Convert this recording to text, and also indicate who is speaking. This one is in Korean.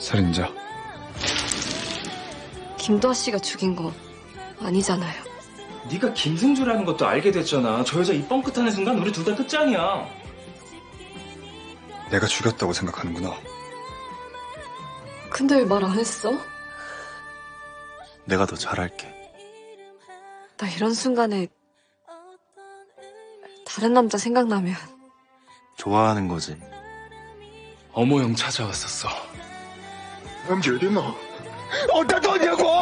Speaker 1: 살인자.
Speaker 2: 김도아 씨가 죽인 거 아니잖아요.
Speaker 3: 네가 김승주라는 것도 알게 됐잖아. 저 여자 입 뻥끗하는 순간 우리 둘 다 끝장이야.
Speaker 1: 내가 죽였다고 생각하는구나.
Speaker 2: 근데 왜 말 안 했어?
Speaker 1: 내가 더 잘할게.
Speaker 2: 나 이런 순간에 다른 남자 생각나면
Speaker 1: 좋아하는 거지.
Speaker 3: 어머 형 찾아왔었어.
Speaker 1: 俺决定了，我打断结果。